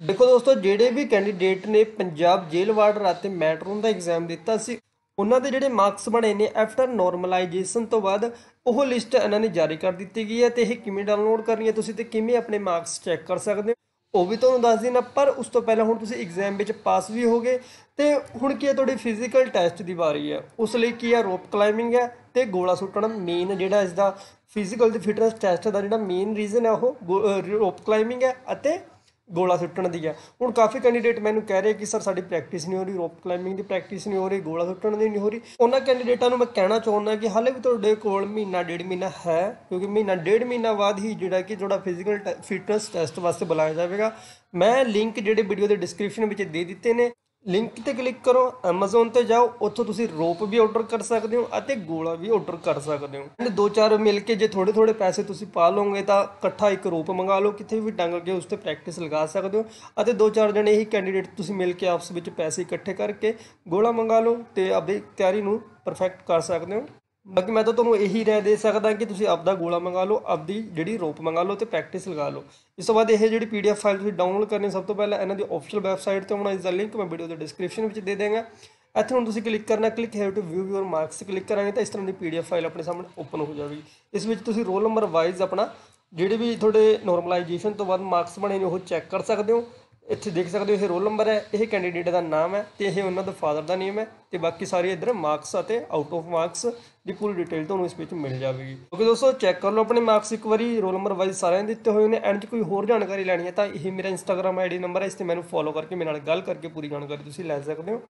ਦੇਖੋ ਦੋਸਤੋ, ਜਿਹੜੇ ਵੀ ਕੈਂਡੀਡੇਟ ਨੇ ਪੰਜਾਬ ਜੇਲ੍ਹ ਵਾਰਡਰ ਅਤੇ ਮੈਟਰੋਨ ਦਾ ਐਗਜ਼ਾਮ ਦਿੱਤਾ ਸੀ, ਉਹਨਾਂ ਦੇ ਜਿਹੜੇ ਮਾਰਕਸ ਬਣੇ ਨੇ ਆਫਟਰ ਨੋਰਮਲਾਈਜੇਸ਼ਨ ਤੋਂ ਬਾਅਦ, ਉਹ ਲਿਸਟ ਇਹਨਾਂ ਨੇ ਜਾਰੀ ਕਰ ਦਿੱਤੀ ਗਈ ਹੈ। ਤੇ ਇਹ ਕਿਵੇਂ ਡਾਊਨਲੋਡ ਕਰਨੀ ਹੈ ਤੁਸੀਂ, ਤੇ ਕਿਵੇਂ ਆਪਣੇ ਮਾਰਕਸ ਚੈੱਕ ਕਰ ਸਕਦੇ ਹੋ, ਉਹ ਵੀ ਤੁਹਾਨੂੰ ਦੱਸ ਦੇਣਾ। ਪਰ ਉਸ ਤੋਂ ਪਹਿਲਾਂ ਹੁਣ ਤੁਸੀਂ ਐਗਜ਼ਾਮ ਵਿੱਚ ਪਾਸ ਵੀ ਹੋ ਗਏ, ਤੇ ਹੁਣ ਕੀ ਹੈ, ਤੁਹਾਡੀ ਫਿਜ਼ੀਕਲ ਟੈਸਟ ਦੀ ਵਾਰੀ ਹੈ। ਉਸ ਲਈ ਕੀ ਹੈ, ਰੋਪ ਕਲਾਈਮਿੰਗ ਹੈ ਤੇ ਗੋਲਾ ਸੁੱਟਣਾ ਮੇਨ ਜਿਹੜਾ ਇਸ ਦਾ ਫਿਜ਼ੀਕਲ ਦੀ ਫਿਟਨੈਸ ਟੈਸਟ ਦਾ ਜਿਹੜਾ ਮੇਨ ਰੀਜ਼ਨ ਹੈ, ਉਹ ਰੋਪ ਕਲਾਈਮਿੰਗ ਹੈ ਅਤੇ ਗੋਲਾ ਸੁੱਟਣ ਦੀ ਹੈ। ਹੁਣ ਕਾਫੀ ਕੈਂਡੀਡੇਟ ਮੈਨੂੰ ਕਹਿ ਰਹੇ ਕਿ ਸਰ ਸਾਡੀ ਪ੍ਰੈਕਟਿਸ ਨਹੀਂ ਹੋ ਰਹੀ, ਰੋਪ ਕਲਾਈਮਿੰਗ ਦੀ ਪ੍ਰੈਕਟਿਸ ਨਹੀਂ ਹੋ ਰਹੀ, ਗੋਲਾ ਸੁੱਟਣ ਦੀ ਨਹੀਂ ਹੋ ਰਹੀ। ਉਹਨਾਂ ਕੈਂਡੀਡੇਟਾਂ ਨੂੰ ਮੈਂ ਕਹਿਣਾ ਚਾਹੁੰਦਾ ਕਿ ਹਾਲੇ ਵੀ ਤੁਹਾਡੇ ਕੋਲ ਮਹੀਨਾ ਡੇਢ ਮਹੀਨਾ ਹੈ, ਕਿਉਂਕਿ ਮਹੀਨਾ ਡੇਢ ਮਹੀਨਾ ਬਾਅਦ ਹੀ ਜਿਹੜਾ ਕਿ ਤੁਹਾਡਾ ਫਿਜ਼ੀਕਲ ਫਿਟਨੈਸ ਟੈਸਟ ਵਾਸਤੇ ਬੁਲਾਇਆ ਜਾਵੇਗਾ। ਮੈਂ ਲਿੰਕ ਜਿਹੜੇ ਵੀਡੀਓ ਦੇ ਡਿਸਕ੍ਰਿਪਸ਼ਨ ਵਿੱਚ ਦੇ ਦਿੱਤੇ ਨੇ, ਲਿੰਕ ਤੇ ਕਲਿੱਕ ਕਰੋ, Amazon ਤੇ ਜਾਓ, ਉੱਥੋਂ ਤੁਸੀਂ ਰੋਪ ਵੀ ਆਰਡਰ ਕਰ ਸਕਦੇ ਹੋ ਅਤੇ ਗੋਲਾ ਵੀ ਆਰਡਰ ਕਰ ਸਕਦੇ ਹੋ। ਤੇ ਦੋ ਚਾਰ ਮਿਲ ਕੇ ਜੇ ਥੋੜੇ ਥੋੜੇ ਪੈਸੇ ਤੁਸੀਂ ਪਾ ਲਓਗੇ ਤਾਂ ਇਕੱਠਾ ਇੱਕ ਰੋਪ ਮੰਗਾ ਲਓ, ਕਿਤੇ ਵੀ ਟੰਗ ਕੇ ਉਸ ਤੇ ਪ੍ਰੈਕਟਿਸ ਲਗਾ ਸਕਦੇ ਹੋ। ਅਤੇ ਦੋ ਚਾਰ ਜਣੇ ਹੀ ਕੈਂਡੀਡੇਟ ਤੁਸੀਂ ਮਿਲ ਕੇ ਆਪਸ ਵਿੱਚ ਪੈਸੇ ਇਕੱਠੇ ਕਰਕੇ ਗੋਲਾ ਮੰਗਾ ਲਓ ਤੇ ਆਪਣੀ ਤਿਆਰੀ ਨੂੰ ਪਰਫੈਕਟ ਕਰ ਸਕਦੇ ਹੋ। ਬਾਕੀ ਮੈਂ ਤਾਂ ਤੁਹਾਨੂੰ ਇਹੀ ਰਾਏ ਦੇ ਸਕਦਾ ਕਿ ਤੁਸੀਂ ਆਪਦਾ ਗੋਲਾ ਮੰਗਾ ਲਓ, ਆਪਦੀ ਜਿਹੜੀ ਰੋਪ ਮੰਗਾ ਲਓ ਤੇ ਪ੍ਰੈਕਟਿਸ ਲਗਾ ਲਓ। ਇਸ ਤੋਂ ਬਾਅਦ ਇਹ ਜਿਹੜੀ PDF ਫਾਈਲ ਤੁਸੀਂ ਡਾਊਨਲੋਡ ਕਰਨੀ, ਸਭ ਤੋਂ ਪਹਿਲਾਂ ਇਹਨਾਂ ਦੀ ਆਫੀਸ਼ੀਅਲ ਵੈਬਸਾਈਟ ਤੇ ਆਉਣਾ। ਇਸ ਦਾ ਲਿੰਕ ਮੈਂ ਵੀਡੀਓ ਦੇ ਡਿਸਕ੍ਰਿਪਸ਼ਨ ਵਿੱਚ ਦੇ ਦੇਵਾਂਗਾ। ਇੱਥੇ ਹੁਣ ਤੁਸੀਂ ਕਲਿੱਕ ਕਰਨਾ, click here to view your marks click ਕਰਾਂਗੇ ਤਾਂ ਇਸ ਤਰ੍ਹਾਂ ਦੀ PDF ਫਾਈਲ ਆਪਣੇ ਸਾਹਮਣੇ ਓਪਨ ਹੋ ਜਾਵੇਗੀ। ਇਸ ਵਿੱਚ ਤੁਸੀਂ ਰੋਲ ਨੰਬਰ ਵਾਈਜ਼ ਆਪਣਾ ਜਿਹੜੇ ਵੀ ਤੁਹਾਡੇ ਨੋਰਮਲਾਈਜੇਸ਼ਨ ਤੋਂ ਬਾਅਦ ਮਾਰਕਸ ਬਣੇ ਨੇ ਉਹ ਚੈੱਕ ਕਰ ਸਕਦੇ ਹੋ। ਇੱਥੇ ਦੇਖ ਸਕਦੇ ਹੋ ਇਹ ਰੋਲ ਨੰਬਰ ਹੈ, ਇਹ ਕੈਂਡੀਡੇਟ ਦਾ ਨਾਮ ਹੈ ਤੇ ਇਹ ਉਹਨਾਂ ਦਾ ਫਾਦਰ ਦਾ ਨੇਮ ਹੈ, ਤੇ ਬਾਕੀ ਸਾਰੇ ਇੱਧਰ ਮਾਰਕਸ ਅਤੇ ਆਊਟ ਆਫ ਮਾਰਕਸ ਦੀ ਪੂਰੀ ਡਿਟੇਲ ਤੁਹਾਨੂੰ ਇਸ ਵਿੱਚ ਮਿਲ ਜਾਵੇਗੀ। ਕਿਉਂਕਿ ਦੋਸਤੋ ਚੈੱਕ ਕਰ ਲਓ ਆਪਣੇ ਮਾਰਕਸ ਇੱਕ ਵਾਰੀ, ਰੋਲ ਨੰਬਰ ਵਾਈਜ਼ ਸਾਰਿਆਂ ਦੇ ਦਿੱਤੇ ਹੋਏ ਨੇ। ਐਂਡ 'ਚ ਕੋਈ ਹੋਰ ਜਾਣਕਾਰੀ ਲੈਣੀ ਹੈ ਤਾਂ ਇਹ ਮੇਰਾ ਇੰਸਟਾਗ੍ਰਾਮ ID ਨੰਬਰ ਹੈ, ਇਸ ਤੇ ਮੈਨੂੰ ਫੋਲੋ ਕਰਕੇ ਮੇਰੇ ਨਾਲ ਗੱਲ ਕਰਕੇ ਪੂਰੀ ਜਾਣਕਾਰੀ ਤੁਸੀਂ ਲੈ ਸਕਦੇ ਹੋ।